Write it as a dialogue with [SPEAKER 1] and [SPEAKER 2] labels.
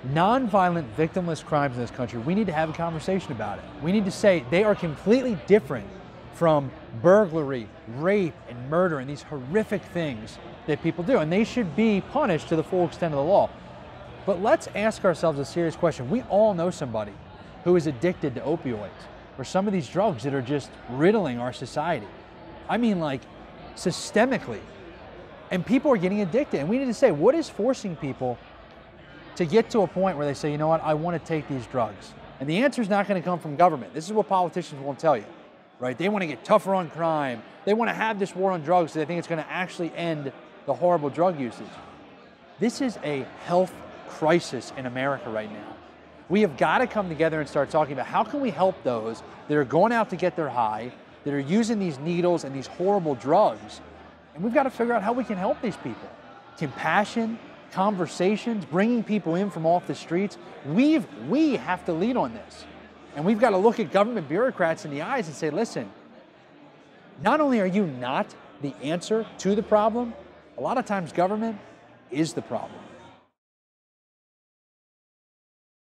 [SPEAKER 1] nonviolent, victimless crimes in this country, we need to have a conversation about it. We need to say they are completely different from burglary, rape, and murder, and these horrific things that people do. And they should be punished to the full extent of the law. But let's ask ourselves a serious question. We all know somebody who is addicted to opioids or some of these drugs that are just riddling our society. I mean, like, systemically. And people are getting addicted. And we need to say, what is forcing people to get to a point where they say, you know what, I want to take these drugs? And the answer is not going to come from government. This is what politicians won't tell you, right? They want to get tougher on crime. They want to have this war on drugs so they think it's going to actually end the horrible drug usage. This is a health crisis in America right now. We have got to come together and start talking about how can we help those that are going out to get their high, that are using these needles and these horrible drugs. And we've got to figure out how we can help these people. Compassion, conversations, bringing people in from off the streets. We have to lead on this. And we've got to look at government bureaucrats in the eyes and say, listen, not only are you not the answer to the problem, a lot of times government is the problem.